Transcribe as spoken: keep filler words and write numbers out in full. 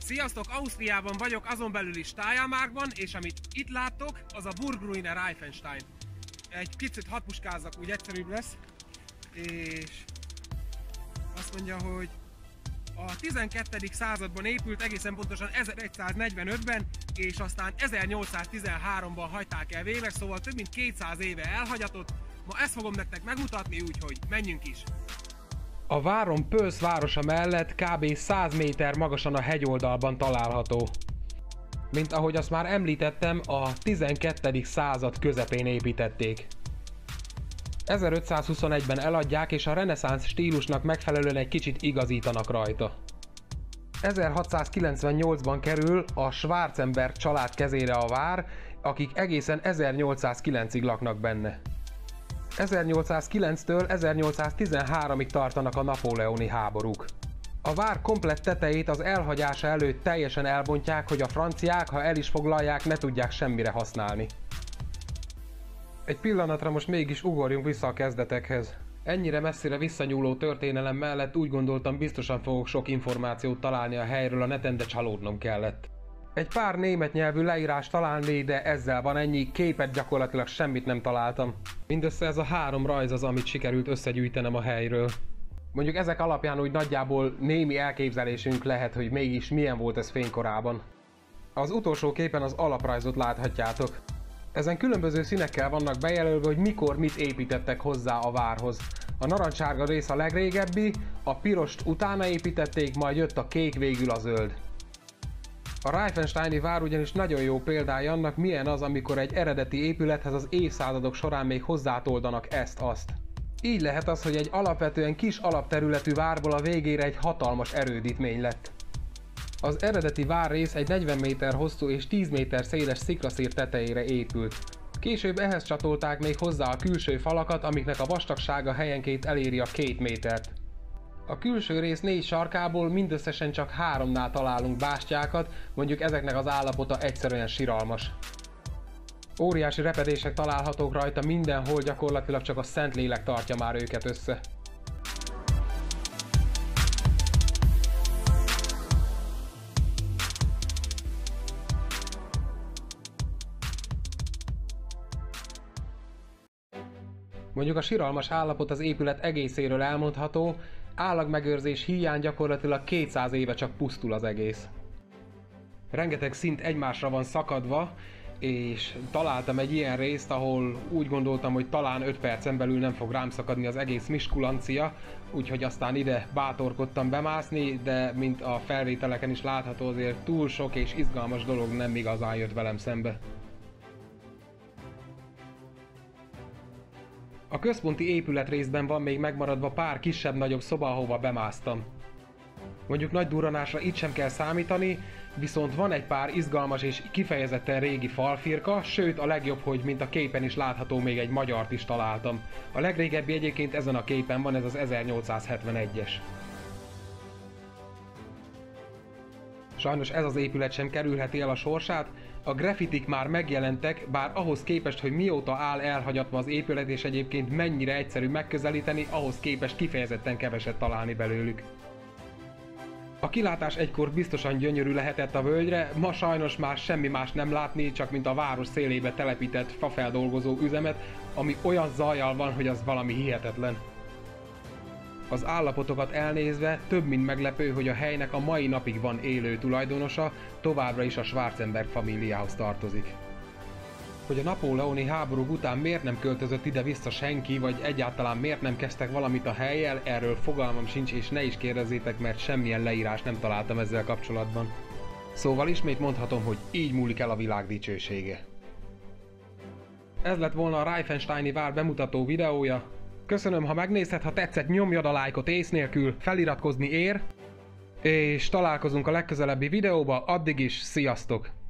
Sziasztok, Ausztriában vagyok, azon belül is Steiermarkban, és amit itt láttok, az a Burgruine Reifenstein. Egy picit hatpuskázzak, úgy egyszerűbb lesz, és azt mondja, hogy a tizenkettedik században épült, egészen pontosan ezeregyszáznegyvenötben, és aztán ezernyolcszáztizenháromban hagyták el végleg, szóval több mint kétszáz éve elhagyatott. Ma ezt fogom nektek megmutatni, úgyhogy menjünk is! A várom Pölsz városa mellett kb. száz méter magasan a hegyoldalban található. Mint ahogy azt már említettem, a tizenkettedik század közepén építették. ezerötszázhuszonegyben eladják, és a reneszánsz stílusnak megfelelően egy kicsit igazítanak rajta. ezerhatszázkilencvennyolcban kerül a Schwarzenberg család kezére a vár, akik egészen ezernyolcszázkilencig laknak benne. ezernyolcszázkilenctől ezernyolcszáztizenháromig tartanak a napóleoni háborúk. A vár komplett tetejét az elhagyása előtt teljesen elbontják, hogy a franciák, ha el is foglalják, ne tudják semmire használni. Egy pillanatra most mégis ugorjunk vissza a kezdetekhez. Ennyire messzire visszanyúló történelem mellett úgy gondoltam, biztosan fogok sok információt találni a helyről a neten, de csalódnom kellett. Egy pár német nyelvű leírás találni, de ezzel van ennyi, képet gyakorlatilag semmit nem találtam. Mindössze ez a három rajz az, amit sikerült összegyűjtenem a helyről. Mondjuk ezek alapján úgy nagyjából némi elképzelésünk lehet, hogy mégis milyen volt ez fénykorában. Az utolsó képen az alaprajzot láthatjátok. Ezen különböző színekkel vannak bejelölve, hogy mikor mit építettek hozzá a várhoz. A narancssárga rész a legrégebbi, a pirost utána építették, majd jött a kék, végül a zöld. A Reifensteini vár ugyanis nagyon jó példája annak, milyen az, amikor egy eredeti épülethez az évszázadok során még hozzátoldanak ezt-azt. Így lehet az, hogy egy alapvetően kis alapterületű várból a végére egy hatalmas erődítmény lett. Az eredeti várrész egy negyven méter hosszú és tíz méter széles sziklaszír tetejére épült. Később ehhez csatolták még hozzá a külső falakat, amiknek a vastagsága helyenként eléri a két métert. A külső rész négy sarkából mindösszesen csak háromnál találunk bástyákat, mondjuk ezeknek az állapota egyszerűen siralmas. Óriási repedések találhatók rajta mindenhol, gyakorlatilag csak a Szentlélek tartja már őket össze. Mondjuk a siralmas állapot az épület egészéről elmondható, állagmegőrzés hiány gyakorlatilag kétszáz éve csak pusztul az egész. Rengeteg szint egymásra van szakadva, és találtam egy ilyen részt, ahol úgy gondoltam, hogy talán öt percen belül nem fog rám szakadni az egész miskulancia, úgyhogy aztán ide bátorkodtam bemászni, de mint a felvételeken is látható, azért túl sok és izgalmas dolog nem igazán jött velem szembe. A központi épületrészben van még megmaradva pár kisebb-nagyobb szoba, ahova bemásztam. Mondjuk nagy durranásra itt sem kell számítani, viszont van egy pár izgalmas és kifejezetten régi falfirka, sőt a legjobb, hogy mint a képen is látható, még egy magyart is találtam. A legrégebbi egyébként ezen a képen van, ez az ezernyolcszázhetvenegyes. Sajnos ez az épület sem kerülheti el a sorsát, a graffitik már megjelentek, bár ahhoz képest, hogy mióta áll elhagyatva az épület és egyébként mennyire egyszerű megközelíteni, ahhoz képest kifejezetten keveset találni belőlük. A kilátás egykor biztosan gyönyörű lehetett a völgyre, ma sajnos már semmi más nem látni, csak mint a város szélébe telepített fafeldolgozó üzemet, ami olyan zajjal van, hogy az valami hihetetlen. Az állapotokat elnézve több mint meglepő, hogy a helynek a mai napig van élő tulajdonosa, továbbra is a Schwarzenberg famíliához tartozik. Hogy a napóleoni háborúk után miért nem költözött ide-vissza senki, vagy egyáltalán miért nem kezdtek valamit a hellyel, erről fogalmam sincs, és ne is kérdezzétek, mert semmilyen leírás nem találtam ezzel kapcsolatban. Szóval ismét mondhatom, hogy így múlik el a világ dicsősége. Ez lett volna a Reifensteini vár bemutató videója. Köszönöm, ha megnézted, ha tetszett, nyomjad a lájkot ész nélkül, feliratkozni ér, és találkozunk a legközelebbi videóba, addig is, sziasztok!